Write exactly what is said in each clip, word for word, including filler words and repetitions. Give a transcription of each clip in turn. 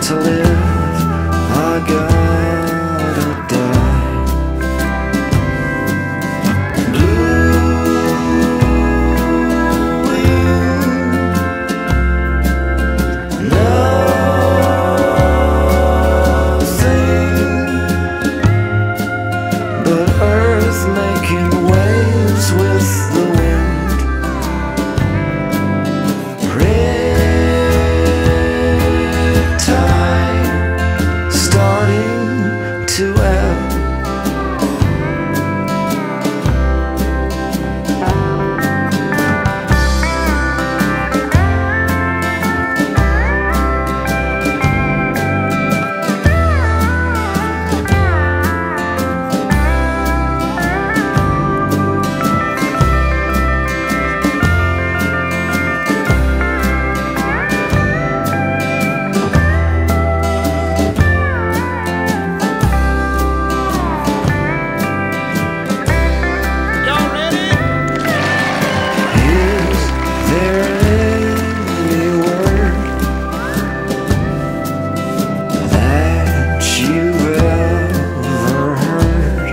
to live, I gotta die. Blue nothing but earth making waves with the wind. Red tide starting to ebb. Is there any word that you ever heard?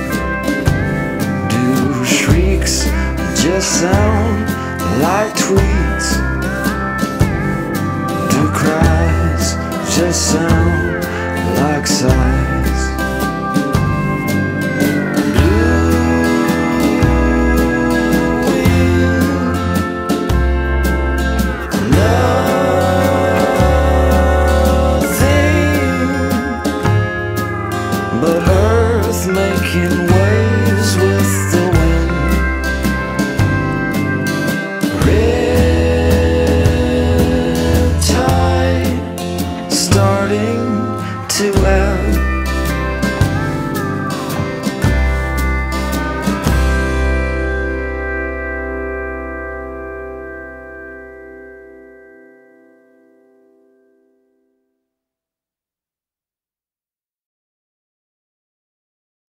Do shrieks just sound like tweets? Do cries just sound like sighs? But earth making waves with the wind. Red tide starting to ebb.